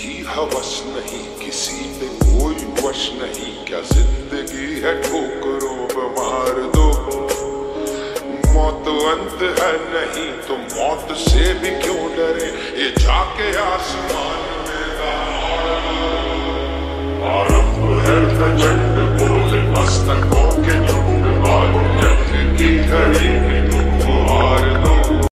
की हवस नहीं, किसी पे कोई वश नहीं, क्या जिंदगी है ठोकरों पे मार दो। मौत अंत है नहीं तो मौत से भी क्यों डरे, ये जाके आसमान में आरंभ है प्रचंड